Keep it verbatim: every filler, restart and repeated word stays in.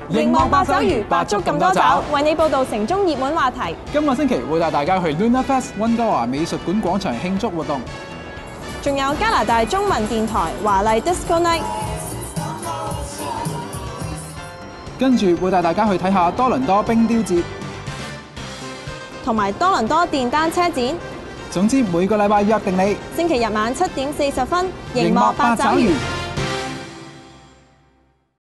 熒幕八爪魚百足咁多爪，為你報導城中熱門話題。 今個星期會帶大家去 Luna Fest 溫哥華美術館廣場慶祝活動， 仲有加拿大中文電台華麗 Disco Night。 跟住會帶大家去睇下多倫多冰雕節， 同埋多倫多電單車展。 總之每個禮拜約定你， 星期日晚七點四十分， 熒幕八爪魚。